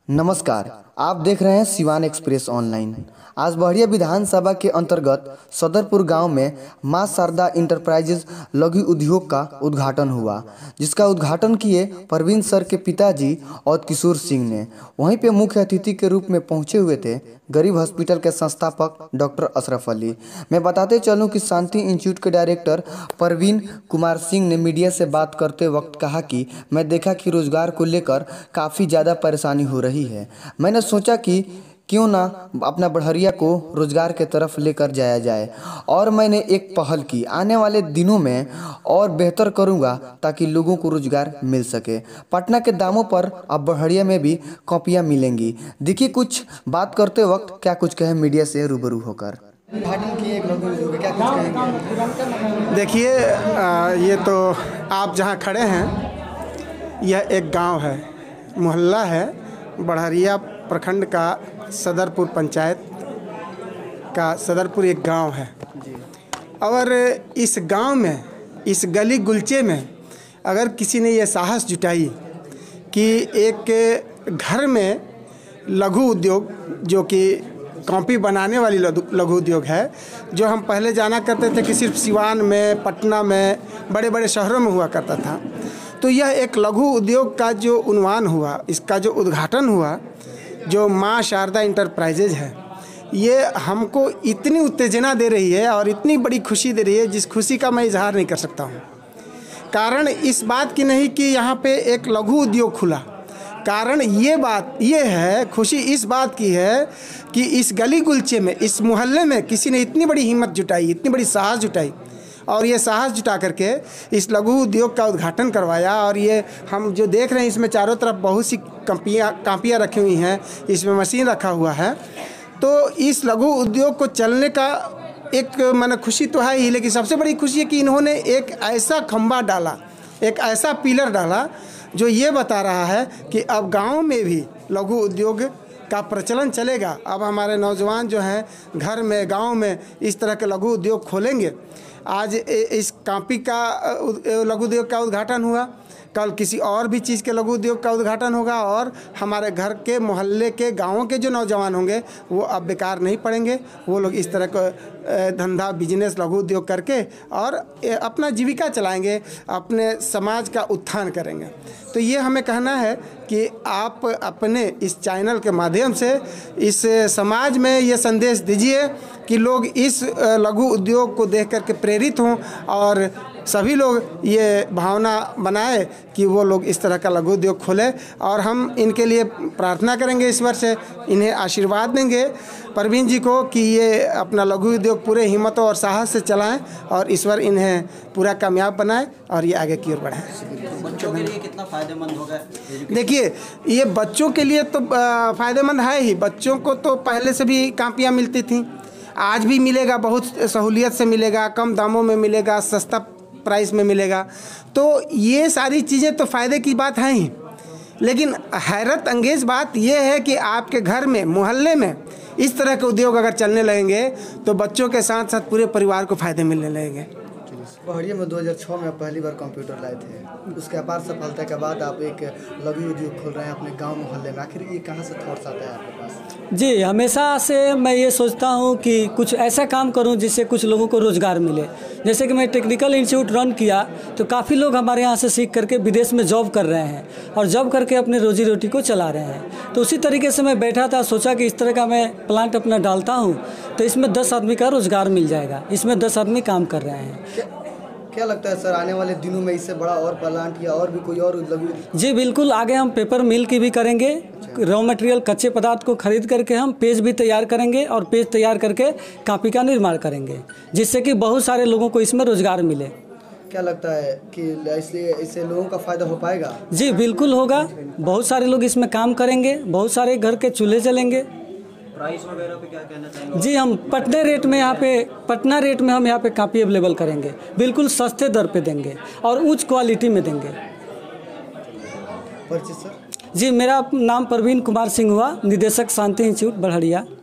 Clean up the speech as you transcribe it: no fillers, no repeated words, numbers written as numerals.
नमस्कार, आप देख रहे हैं सिवान एक्सप्रेस ऑनलाइन। आज बढ़िया विधानसभा के अंतर्गत सदरपुर गांव में मां शारदा इंटरप्राइजेज लघु उद्योग का उद्घाटन हुआ, जिसका उद्घाटन किए प्रवीण सर के पिताजी और किशोर सिंह ने। वहीं पे मुख्य अतिथि के रूप में पहुंचे हुए थे गरीब हॉस्पिटल के संस्थापक डॉक्टर अशरफ अली। मैं बताते चलूं कि शांति इंस्टीट्यूट के डायरेक्टर प्रवीण कुमार सिंह ने मीडिया से बात करते वक्त कहा कि मैं देखा कि रोजगार को लेकर काफ़ी ज़्यादा परेशानी हो रही है। मैंने सोचा कि क्यों ना अपना बढ़िया को रोजगार के तरफ लेकर जाया जाए और मैंने एक पहल की। आने वाले दिनों में और बेहतर करूंगा ताकि लोगों को रोजगार मिल सके। पटना के दामों पर अब बढ़िया में भी कॉपियां मिलेंगी। देखिए कुछ बात करते वक्त क्या कुछ कहे मीडिया से रूबरू होकर। देखिए ये तो आप जहाँ खड़े हैं यह एक गांव है, मोहल्ला है, बढ़िया प्रखंड का सदरपुर पंचायत का सदरपुर एक गांव है। और इस गांव में, इस गली गुलचे में अगर किसी ने ये साहस जुटाई कि एक घर में लघु उद्योग, जो कि कॉपी बनाने वाली लघु उद्योग है, जो हम पहले जाना करते थे कि सिर्फ सिवान में, पटना में, बड़े बड़े शहरों में हुआ करता था, तो यह एक लघु उद्योग का जो उन्वान हुआ, इसका जो उद्घाटन हुआ, जो मां शारदा इंटरप्राइजेज है, ये हमको इतनी उत्तेजना दे रही है और इतनी बड़ी खुशी दे रही है जिस खुशी का मैं इजहार नहीं कर सकता हूँ। कारण इस बात की नहीं कि यहाँ पे एक लघु उद्योग खुला, कारण ये बात ये है, खुशी इस बात की है कि इस गली गुलचे में, इस मोहल्ले में किसी ने इतनी बड़ी हिम्मत जुटाई, इतनी बड़ी साहस जुटाई और ये साहस जुटा करके इस लघु उद्योग का उद्घाटन करवाया। और ये हम जो देख रहे हैं इसमें चारों तरफ बहुत सी कापियाँ रखी हुई हैं, इसमें मशीन रखा हुआ है। तो इस लघु उद्योग को चलने का एक माने खुशी तो है ही, लेकिन सबसे बड़ी खुशी है कि इन्होंने एक ऐसा खंभा डाला, एक ऐसा पिलर डाला जो ये बता रहा है कि अब गाँव में भी लघु उद्योग का प्रचलन चलेगा। अब हमारे नौजवान जो हैं घर में, गांव में इस तरह के लघु उद्योग खोलेंगे। आज इस कापी का लघु उद्योग का उद्घाटन हुआ, कल किसी और भी चीज़ के लघु उद्योग का उद्घाटन होगा और हमारे घर के, मोहल्ले के, गाँवों के जो नौजवान होंगे वो अब बेकार नहीं पड़ेंगे। वो लोग इस तरह का धंधा, बिजनेस, लघु उद्योग करके और अपना जीविका चलाएंगे, अपने समाज का उत्थान करेंगे। तो ये हमें कहना है कि आप अपने इस चैनल के माध्यम से इस समाज में ये संदेश दीजिए कि लोग इस लघु उद्योग को देख करके प्रेरित हों और सभी लोग ये भावना बनाए कि वो लोग इस तरह का लघु उद्योग खोलें। और हम इनके लिए प्रार्थना करेंगे, ईश्वर से इन्हें आशीर्वाद देंगे प्रवीण जी को कि ये अपना लघु उद्योग पूरे हिम्मतों और साहस से चलाएं और ईश्वर इन्हें पूरा कामयाब बनाए और ये आगे की ओर बढ़ें। बच्चों के लिए कितना फ़ायदेमंद होगा? देखिए, ये बच्चों के लिए तो फ़ायदेमंद है ही। बच्चों को तो पहले से भी कापियाँ मिलती थीं, आज भी मिलेगा, बहुत सहूलियत से मिलेगा, कम दामों में मिलेगा, सस्ता प्राइस में मिलेगा। तो ये सारी चीज़ें तो फ़ायदे की बात हैं ही, लेकिन हैरत अंगेज़ बात यह है कि आपके घर में, मोहल्ले में इस तरह के उद्योग अगर चलने लगेंगे तो बच्चों के साथ साथ पूरे परिवार को फ़ायदे मिलने लगेंगे। बढ़िया में 2006 में पहली बार कंप्यूटर लाए थे, उसके अपार सफलता के बाद आप एक लघु उद्योग खोल रहे हैं अपने गांव मोहल्ले में। आखिर ये कहां से थॉट्स आता है आपके पास? जी, हमेशा से मैं ये सोचता हूँ कि कुछ ऐसा काम करूँ जिससे कुछ लोगों को रोज़गार मिले। जैसे कि मैं टेक्निकल इंस्टीट्यूट रन किया तो काफ़ी लोग हमारे यहाँ से सीख करके विदेश में जॉब कर रहे हैं और जॉब करके अपने रोजी रोटी को चला रहे हैं। तो उसी तरीके से मैं बैठा था, सोचा कि इस तरह का मैं प्लांट अपना डालता हूँ तो इसमें 10 आदमी का रोज़गार मिल जाएगा। इसमें 10 आदमी काम कर रहे हैं। क्या लगता है सर, आने वाले दिनों में इससे बड़ा और प्लांट या और भी कोई और लघु? जी बिल्कुल, आगे हम पेपर मिल की भी करेंगे। रॉ मटेरियल, कच्चे पदार्थ को खरीद करके हम पेज भी तैयार करेंगे और पेज तैयार करके कापी का निर्माण करेंगे, जिससे कि बहुत सारे लोगों को इसमें रोजगार मिले। क्या लगता है कि इससे लोगों का फ़ायदा हो पाएगा? जी बिल्कुल होगा, बहुत सारे लोग इसमें काम करेंगे, बहुत सारे घर के चूल्हे जलेंगे। प्राइस वगैरह पे क्या कहना चाहेंगे? जी, हम पटना रेट में हम यहाँ पे कापी अवेलेबल करेंगे, बिल्कुल सस्ते दर पे देंगे और उच्च क्वालिटी में देंगे। परिचय सर? जी, मेरा नाम प्रवीण कुमार सिंह हुआ, निदेशक शांति इंस्टीट्यूट बढ़िया।